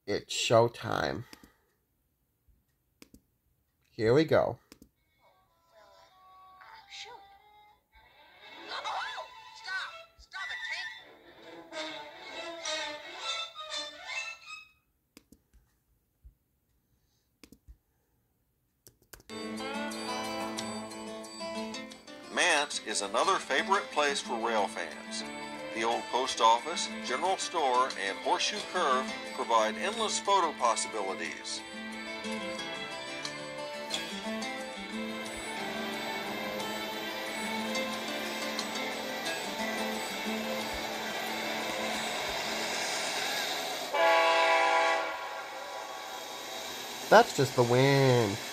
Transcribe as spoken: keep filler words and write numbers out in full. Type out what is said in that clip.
It's showtime. Here we go. Mance is another favorite place for rail fans. The old post office, general store, and Horseshoe Curve provide endless photo possibilities. That's just the wind.